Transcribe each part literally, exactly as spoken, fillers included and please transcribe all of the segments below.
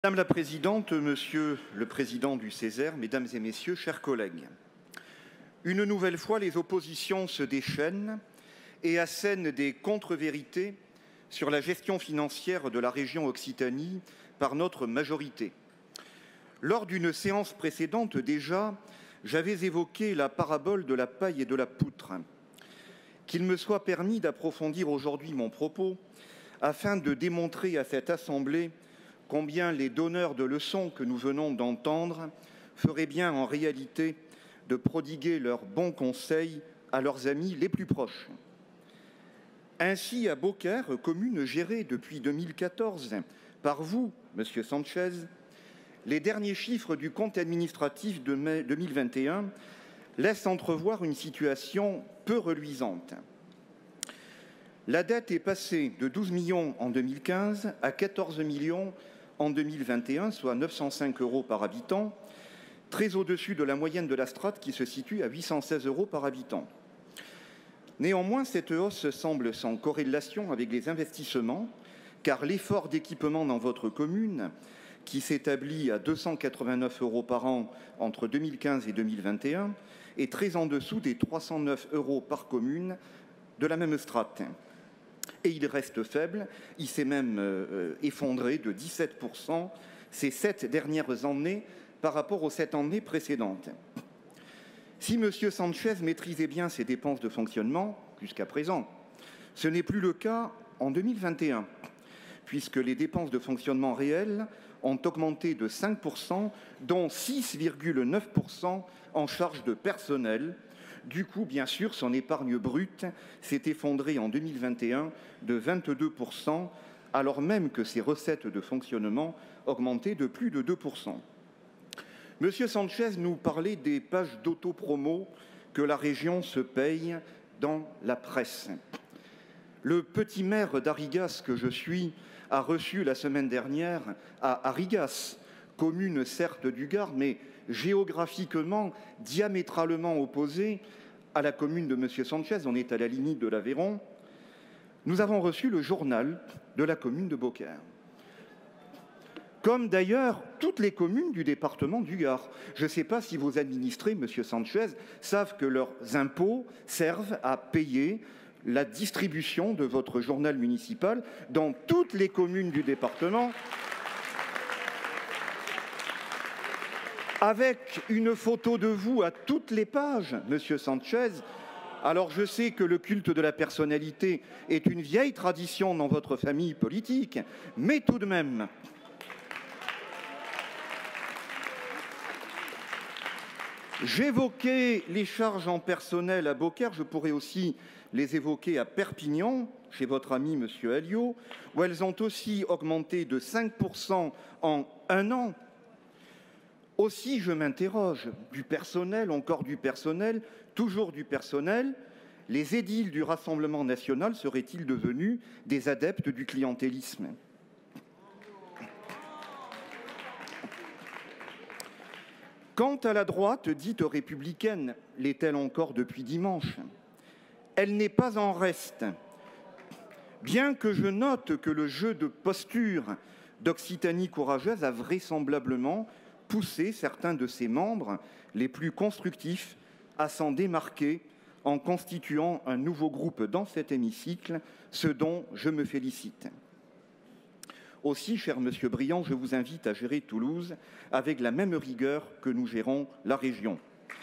Madame la Présidente, Monsieur le Président du Césaire, Mesdames et Messieurs, chers collègues, une nouvelle fois, les oppositions se déchaînent et assènent des contre-vérités sur la gestion financière de la région Occitanie par notre majorité. Lors d'une séance précédente déjà, j'avais évoqué la parabole de la paille et de la poutre. Qu'il me soit permis d'approfondir aujourd'hui mon propos afin de démontrer à cette Assemblée combien les donneurs de leçons que nous venons d'entendre feraient bien en réalité de prodiguer leurs bons conseils à leurs amis les plus proches. Ainsi, à Beaucaire, commune gérée depuis deux mille quatorze par vous, Monsieur Sanchez, les derniers chiffres du compte administratif de mai deux mille vingt et un laissent entrevoir une situation peu reluisante. La dette est passée de douze millions en deux mille quinze à quatorze millions en deux mille vingt et un, soit neuf cent cinq euros par habitant, très au-dessus de la moyenne de la strate qui se situe à huit cent seize euros par habitant. Néanmoins, cette hausse semble sans corrélation avec les investissements, car l'effort d'équipement dans votre commune, qui s'établit à deux cent quatre-vingt-neuf euros par an entre deux mille quinze et deux mille vingt et un, est très en dessous des trois cent neuf euros par commune de la même strate. Et il reste faible, il s'est même euh, effondré de dix-sept pour cent ces sept dernières années par rapport aux sept années précédentes. Si M. Sanchez maîtrisait bien ses dépenses de fonctionnement jusqu'à présent, ce n'est plus le cas en deux mille vingt et un, puisque les dépenses de fonctionnement réelles ont augmenté de cinq pour cent, dont six virgule neuf pour cent en charge de personnel. Du coup, bien sûr, son épargne brute s'est effondrée en deux mille vingt et un de vingt-deux pour cent, alors même que ses recettes de fonctionnement augmentaient de plus de deux pour cent. Monsieur Sanchez nous parlait des pages d'autopromo que la région se paye dans la presse. Le petit maire d'Arigas que je suis a reçu la semaine dernière à Arigas, commune certes du Gard, mais géographiquement diamétralement opposée à la commune de M. Sanchez, on est à la limite de l'Aveyron. Nous avons reçu le journal de la commune de Beaucaire, comme d'ailleurs toutes les communes du département du Gard. Je ne sais pas si vos administrés, M. Sanchez, savent que leurs impôts servent à payer la distribution de votre journal municipal dans toutes les communes du département, avec une photo de vous à toutes les pages, Monsieur Sanchez. Alors je sais que le culte de la personnalité est une vieille tradition dans votre famille politique, mais tout de même. J'évoquais les charges en personnel à Beaucaire, je pourrais aussi les évoquer à Perpignan, chez votre ami Monsieur Alliot, où elles ont aussi augmenté de cinq pour cent en un an. Aussi, je m'interroge, du personnel, encore du personnel, toujours du personnel, les édiles du Rassemblement national seraient-ils devenus des adeptes du clientélisme ? Quant à la droite dite républicaine, l'est-elle encore depuis dimanche ? Elle n'est pas en reste, bien que je note que le jeu de posture d'Occitanie courageuse a vraisemblablement poussé certains de ses membres les plus constructifs à s'en démarquer en constituant un nouveau groupe dans cet hémicycle, ce dont je me félicite. Aussi, cher Monsieur Briand, je vous invite à gérer Toulouse avec la même rigueur que nous gérons la région.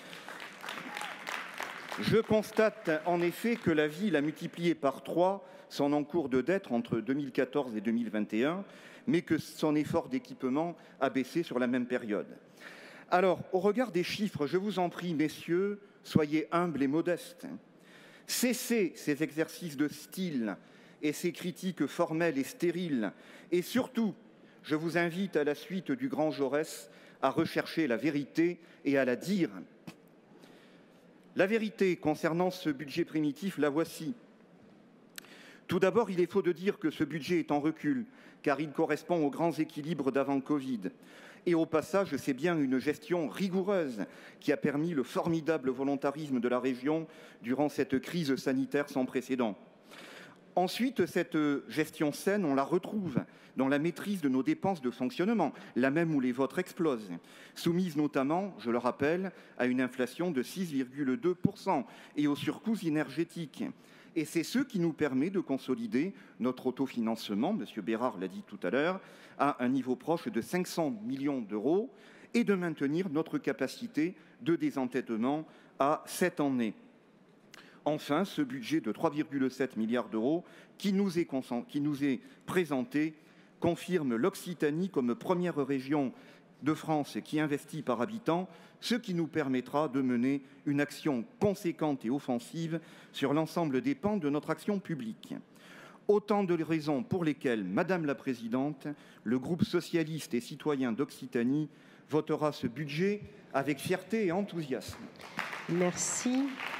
Je constate en effet que la ville a multiplié par trois son encours de dette entre deux mille quatorze et deux mille vingt et un, mais que son effort d'équipement a baissé sur la même période. Alors, au regard des chiffres, je vous en prie, messieurs, soyez humbles et modestes. Cessez ces exercices de style et ces critiques formelles et stériles. Et surtout, je vous invite à la suite du grand Jaurès à rechercher la vérité et à la dire. La vérité concernant ce budget primitif, la voici. Tout d'abord, il est faux de dire que ce budget est en recul, car il correspond aux grands équilibres d'avant Covid. Et au passage, c'est bien une gestion rigoureuse qui a permis le formidable volontarisme de la région durant cette crise sanitaire sans précédent. Ensuite, cette gestion saine, on la retrouve dans la maîtrise de nos dépenses de fonctionnement, là même où les vôtres explosent, soumises notamment, je le rappelle, à une inflation de six virgule deux pour cent et aux surcoûts énergétiques. Et c'est ce qui nous permet de consolider notre autofinancement, M. Bérard l'a dit tout à l'heure, à un niveau proche de cinq cents millions d'euros et de maintenir notre capacité de désendettement à sept années. Enfin, ce budget de trois virgule sept milliards d'euros qui nous est, qui nous est présenté confirme l'Occitanie comme première région de France qui investit par habitant, ce qui nous permettra de mener une action conséquente et offensive sur l'ensemble des pans de notre action publique. Autant de raisons pour lesquelles, Madame la Présidente, le groupe socialiste et citoyen d'Occitanie votera ce budget avec fierté et enthousiasme. Merci.